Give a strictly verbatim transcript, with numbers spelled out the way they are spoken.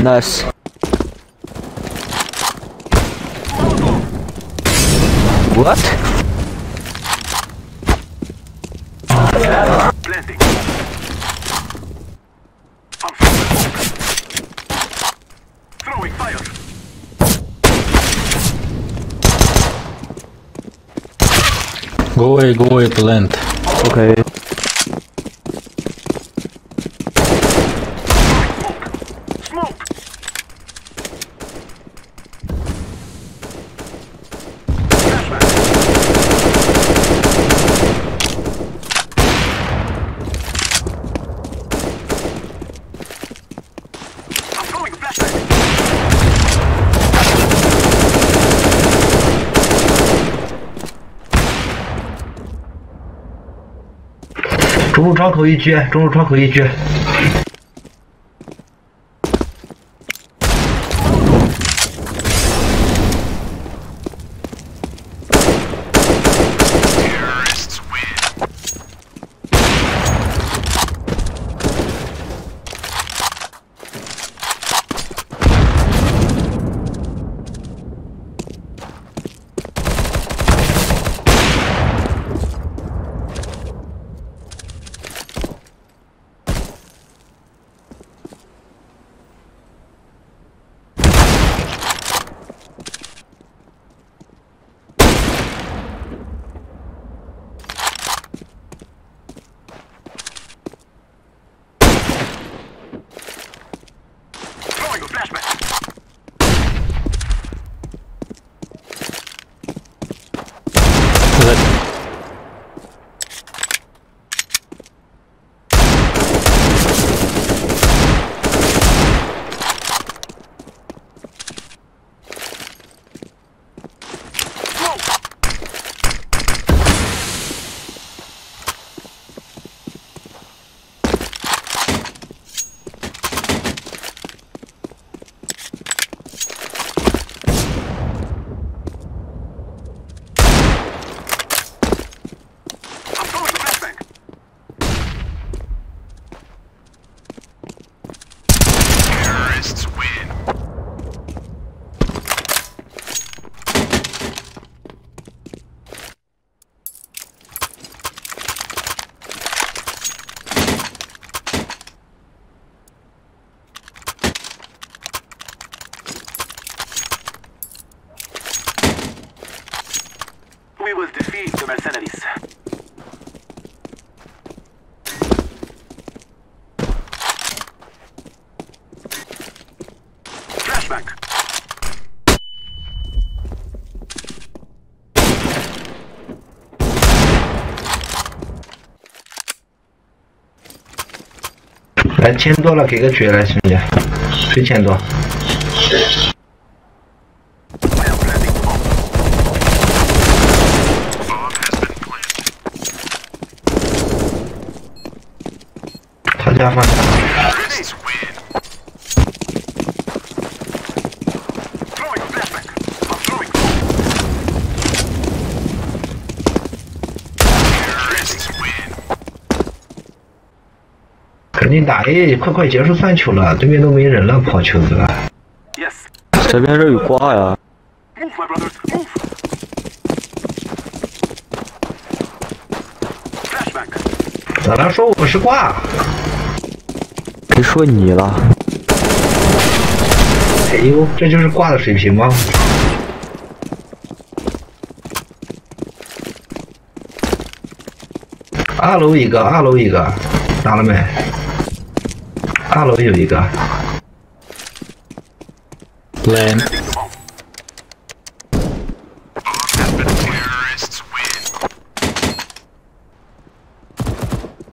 Nice. What? Planting. Throwing fire. Go away, go away to land. Okay. Smoke. I'm throwing a flashbang. 中路窗口一狙，中路窗口一狙。 Throwing a flashbang. Terrorists win. ，We will defeat the mercenaries. Flashbang. 来，钱多了给个血来，兄弟，谁钱多？ I am planting bomb. Bomb has been planted. 他家放下。 Terrorists win. Throwing a flashbang. I'm throwing bomb. Terrorists win. 赶紧打 A， 快快结束三球了，对面都没人了，跑球子了。 Yes. 这边是有挂呀。 Move, my brothers. Move. Flashbang. 咋了？说我是挂？ 谁说你了？ 哎呦，这就是挂的水平吗？二楼一个，二楼一个，打了没？二楼有一个。 Land. Planting the bomb.